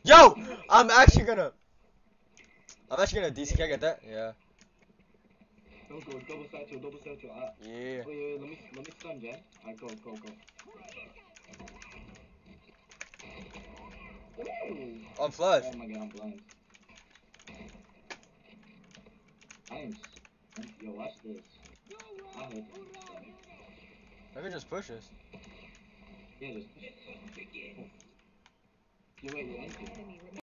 Yo! I'm actually gonna DC. Can I get that? Yeah. Don't go. Double satchel. Double satchel. Yeah. Wait. Let me stun, Jen. Alright, go. On flash. Oh my god, I'm blind. Yo, watch this. I heard you. I could just push this. Yeah, just. Yo, wait,